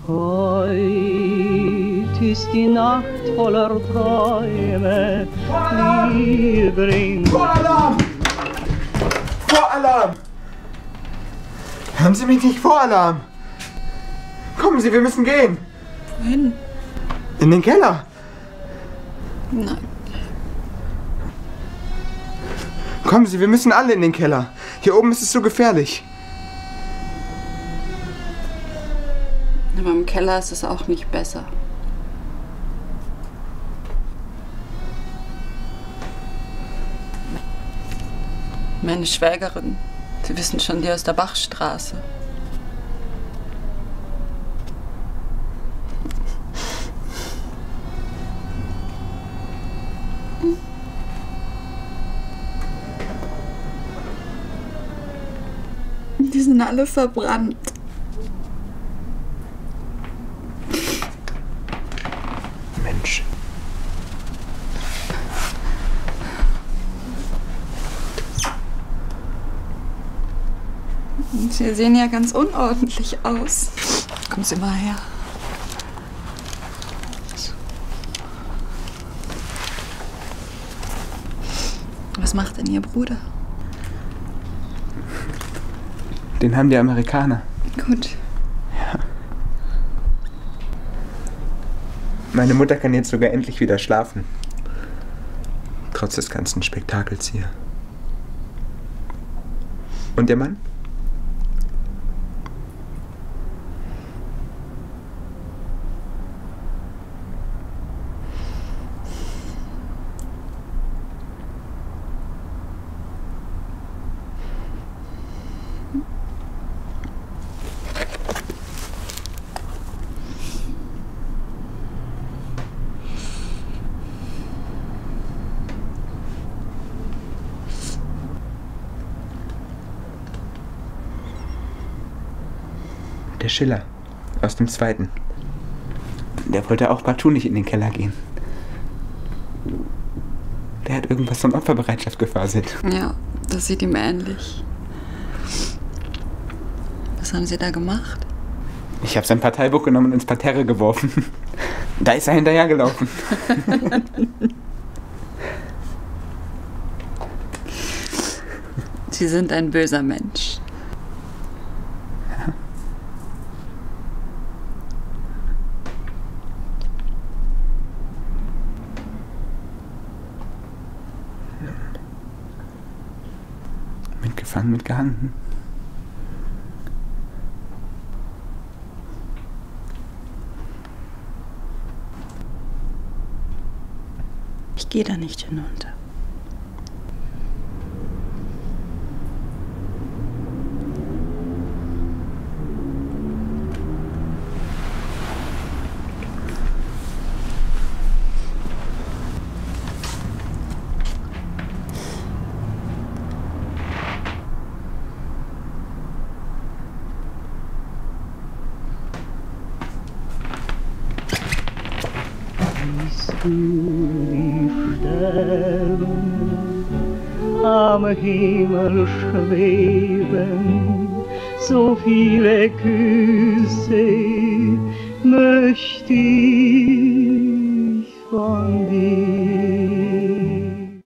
Heut ist die Nacht voller Träume, die bringt... Voralarm! Voralarm! Hören Sie mich nicht, Voralarm! Kommen Sie, wir müssen gehen! Wohin? In den Keller! Nein. Kommen Sie, wir müssen alle in den Keller. Hier oben ist es so gefährlich. Aber im Keller ist es auch nicht besser. Meine Schwägerin, Sie wissen schon, die aus der Bachstraße. Die sind alle verbrannt. Mensch. Sie sehen ja ganz unordentlich aus. Kommen Sie mal her. Was macht denn Ihr Bruder? Den haben die Amerikaner. Gut. Ja. Meine Mutter kann jetzt sogar endlich wieder schlafen. Trotz des ganzen Spektakels hier. Und der Mann? Der Schiller aus dem Zweiten. Der wollte auch partout nicht in den Keller gehen. Der hat irgendwas von Opferbereitschaft gefaselt. Ja, das sieht ihm ähnlich. Was haben Sie da gemacht? Ich habe sein Parteibuch genommen und ins Parterre geworfen. Da ist er hinterhergelaufen. Sie sind ein böser Mensch. Mitgefangen, mitgehangen. Ich gehe da nicht hinunter. Siehst du die Sterne am Himmel schweben, so viele Küsse möchte ich von dir.